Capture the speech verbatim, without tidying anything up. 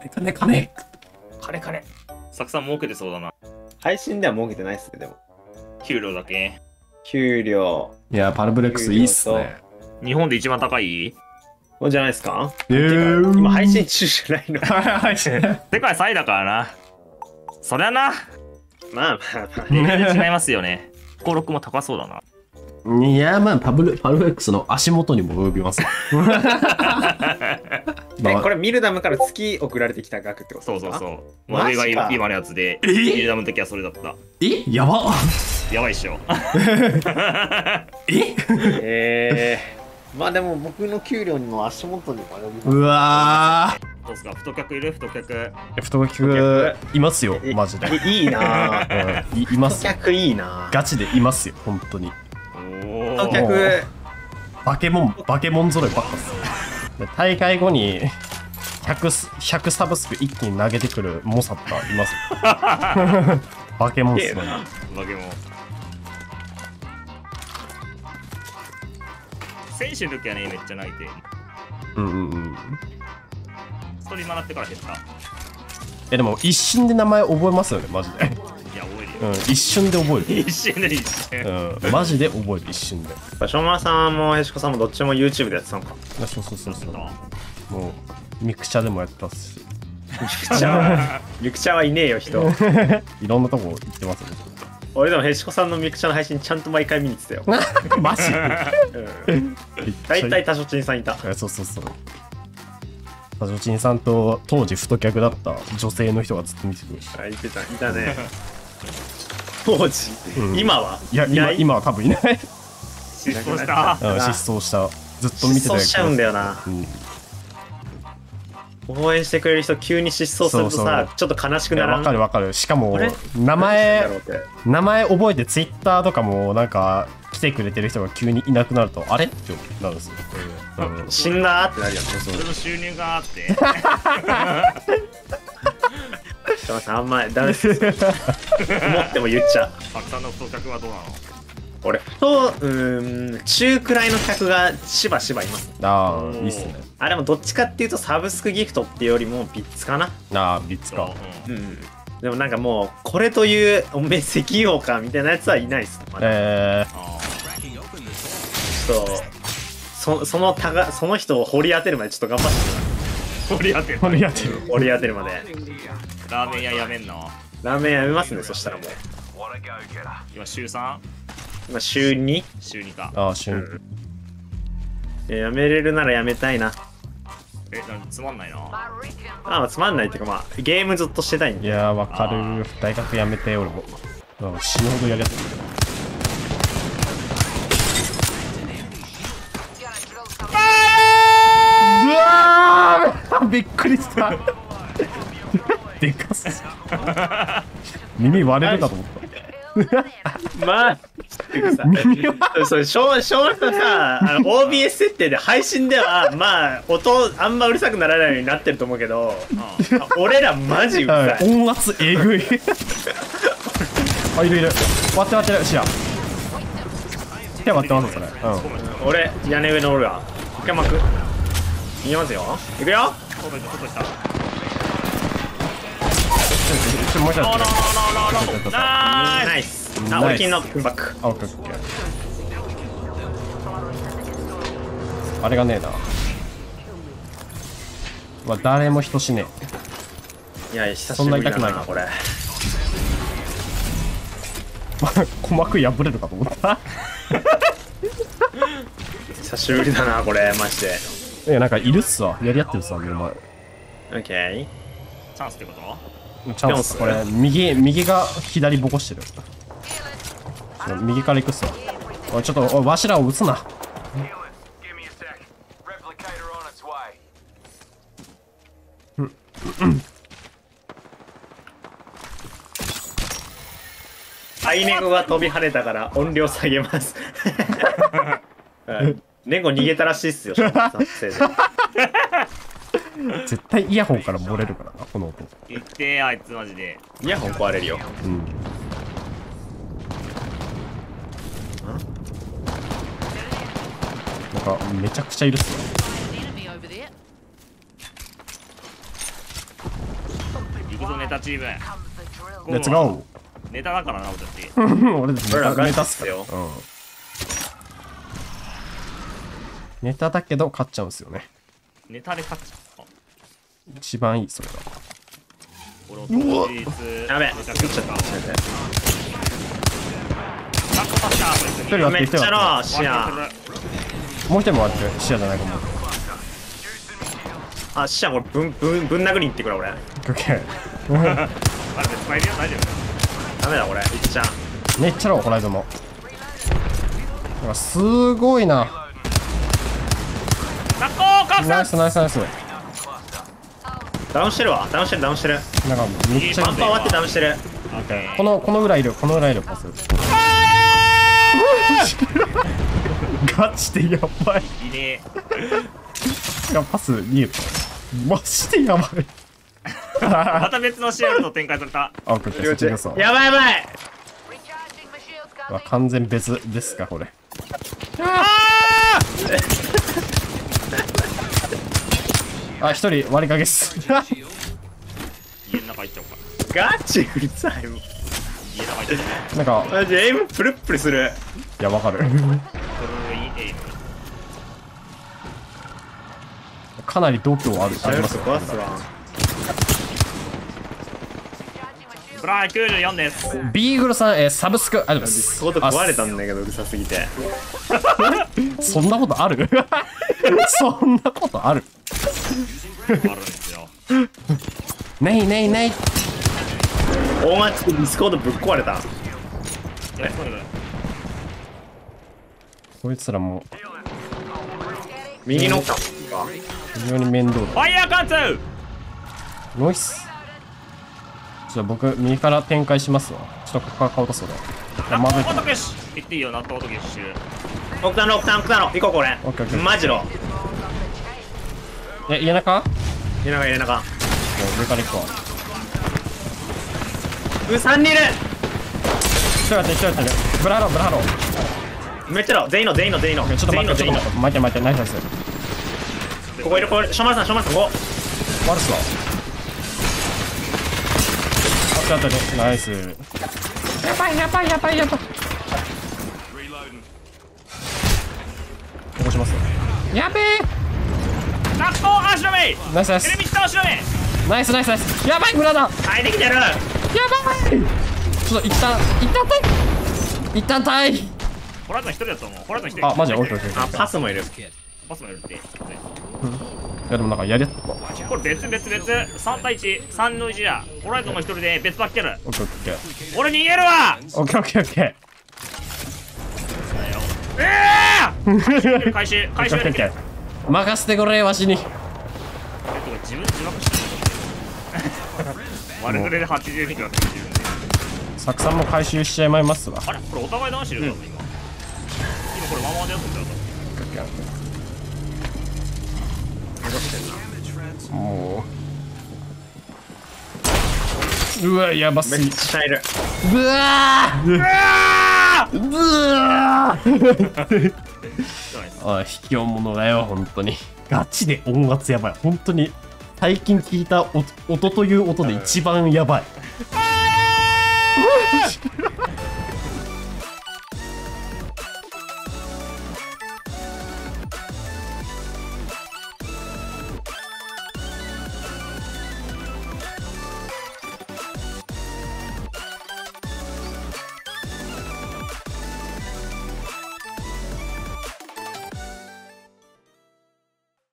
金金金金。サクさん儲けてそうだな。 配信では儲けてないっすね、でも。 給料だけ。 給料。 いや、パルブレックスいいっすね。 日本で一番高いこれじゃないですか？ えー、 今配信中じゃないの。 配信。 世界さんいだからな。そりゃな。 まあまあまあ。 レベル違いますよね。登録も高そうだな。 いや、まあ、パブル、パルブレックスの足元にも及びます。 え、これミルダムから月送られてきた額ってことですか？ そうそうそう。俺が今のやつで、ミルダムの時はそれだった。 えやばやばいっしょ。 ええー、まあでも僕の給料にも足元にも及びます。 うわどうですか？太客いる？太客。 ー太客いますよ、マジで。 いいなぁ。 うん、いいますよ。 太客いいなぁ。 ガチでいますよ、本当に。 太客。 バケモン、バケモン揃いばっかっす。大会後にひゃく、ひゃくサブスク一気に投げてくるモサッタいますよ。バケモンっすね。 バケモン。選手の時はね、めっちゃ泣いて。 うんうんうん。 ストリーマーなってから減った。 え、でも一瞬で名前覚えますよね、マジで。 いや、覚えるよ。 うん、一瞬で覚える。 一瞬で一瞬。 うん、マジで覚える、一瞬で。 しょうまさんもへしこさんもどっちも YouTube でやってたのか。 そうそうそうそう。もう、ミクチャでもやってますし。 ミクチャは、ミクチャはいねえよ、人。 いろんなとこ行ってますよね。 俺でもへしこさんのミクチャの配信ちゃんと毎回見に行ってたよ。 マジ大体タショチンさんいた。 そうそうそう。タショチンさんと当時太客だった女性の人がずっと見てくる。 あ、いてた、いたね。当時、 うん、 今はいや、今、今は多分いない。 失踪した。 うん、失踪した。ずっと見てた失踪しちゃうんだよな。うん応援してくれる人急に失踪するとさ、ちょっと悲しくなる。 わかるわかる。しかも名前名前覚えてツイッターとかもなんか来てくれてる人が急にいなくなるとあれってなるんですよ。 うん、死んだってなるよね。 それの収入があって。 すみません、あんまりダメです。思っても言っちゃう。 たくさんの太客はどうなの？ 俺太うーん中くらいの客がしばしばいます。 ああいいっすね。 あでもどっちかっていうとサブスクギフトっていうよりもビッツかな。 ああビッツか。 うん、うん、でもなんかもうこれというおめ石油王かみたいなやつはいないっす、まだ。えー、ちょっとそそのたがその人を掘り当てるまでちょっと頑張って掘り当てる掘り当てる掘り当てるまで。 ラーメン屋やめんの？ ラーメン屋やめますね。そしたらもう今週さん？ 今週に？ 週にか。 ああ週に、 うん、やめれるならやめたいな。 え、なんつまんないな。 ああつまんないっていうかまあゲームずっとしてたいんで。 いやーわかる。大学やめて俺も死ぬほどやりやってる。うわーびっくりしたでかす耳割れるかと思ったまあそれ小学生さあの オービーエス 設定で配信ではまあ音あんまうるさくならないようになってると思うけど、うん、俺らマジうるさい、 音圧えぐいあいるいる割って割ってるシア手割ってますそれ、うん、 俺屋根上の俺は一回巻くいきますよいくよもう一回ナイスあ、俺金のバックあ、オッケーオッケーあれがねえなまあ誰も人しねえいや久しぶりだなこれ鼓膜破れるかと思った久しぶりだなこれマジで。 いやなんかいるっすわやり合ってるっすわ目の前。 オッケーチャンスってこと？ チャンスこれ右右が左ボコしてる。右から行くっすわ。おいちょっとおいわしらを撃つな。うんうんアイネゴが飛び跳ねたから音量下げますネゴ逃げたらしいっすよ絶対イヤホンから漏れるからなこの音。 言ってあいつマジでイヤホン壊れるよ。うんなんかめちゃくちゃいるっすね。 チーム。 レッツゴネタだからな、俺たち。 ー俺たちネ俺らガチタネタっすから。 っすようん。ネタだけど勝っちゃうんすよね。 ネタで勝っちゃう。 一番いい、それが。 俺も当日。 やべえめちゃくちゃか。カッコパッシャー、こいつに。 一人割めってちゃっ一人割な視野。 ってもう一人も割って視野じゃないかも。 あ、視野これぶんぶんぶん殴りに行ってくれ俺。 オッケー。 あれ、別に大丈夫。 ダメだこれ。いっちゃん。 めっちゃろ、ホライゾンも。なんかすごいな。 カッコカッコナイスナイスナイス。 ダウンしてるわ。ダウンしてるダウンしてる。 なんかめっちゃパンパン終わってダウンしてる。 オッケー。 このこの裏いるこの裏いるパス。ガチでやばい。 いいね。 いやパス見えた。マジでやばい。 また別のシールの展開された。 あ、オッケーオッケー、そっちですわ。 やばいやばい。 わ完全別ですかこれ。あ、一人割りかけっす。 家の中行っちゃおうか。 ガチうるさいもん。 家の中行っちゃおう。 なんかマジエイムプルップルする。 いやわかる。 これいいエイム。 かなり度胸あるありますよ。 壊すわ。 ブラーきゅうじゅうよんです。 ビーグルさん、えー、サブスクありがとうございます。 コード壊れたんだけどうるさすぎて。 そんなことある？そんなことある？ あるんですよ。 ねいねいねい。 大町でディスコードぶっ壊れた。 いや、それだ。 こいつらもう右のか。 非常に面倒だ。 ファイヤーカンツ。 ノイス。じゃあ僕右から展開しますわ。ちょっとここから顔出そうだ。 納まずい。 豆ごとけし。言っていいよ、納豆ごとけし。 オクタノオクタノオクタノ行こうこれ。 オッケーオッケーマジの。 え、家中？ 入れなか入れなか。 上から行くわ。 うさんにいる。 一人やってる一人やってる。ブラハローブラハロー。 めっちゃろ全員の全員の全員の。 ちょっと待ってちょっと全員の全員の。 待って待って待ってナイスナイス。 ここいるここいる。ショマルさんショマルさんここ。 ワルスは。あったあったね。ナイス。やばいやばいやばいやばい。起こしますよ。やべえ。 納豆足のめ。 ナイスナイスエレミッター足のめ。 ナイスナイスナイス。やばい村だ。や入ってきてる。 ばい。ちょっと一旦一旦退一旦退。 ホラーズン一人だと思う。ホラーズン一人。 あマジでオッケーオッケーオッケあパスもいる。 パスもいるって。 ー。いやでもなんかやりやった。オッこれ別別別。さん対いち。さんのいちだ。ホラーズンも一人で別ばっける。 ケーオッケー。 俺逃げるわ。 オッケーオッケーオッケええ。回収回収ー。オッケーオッケできる。 ー。任せてくれわしに。 えっと自分自爆してる。丸グレではちじゅうにキロって言うんで。 サクさんも回収しちゃいまいますわ。 あれこれお互い男子いるぞ今。今これワンワンでやってんだよ。 もううわやばすめっぎ。 ちゃいる。 うわーうわーうわーおい卑怯者だよ本当に。ガチで音圧やばい本当に。最近聞いた音音という音で一番やばい。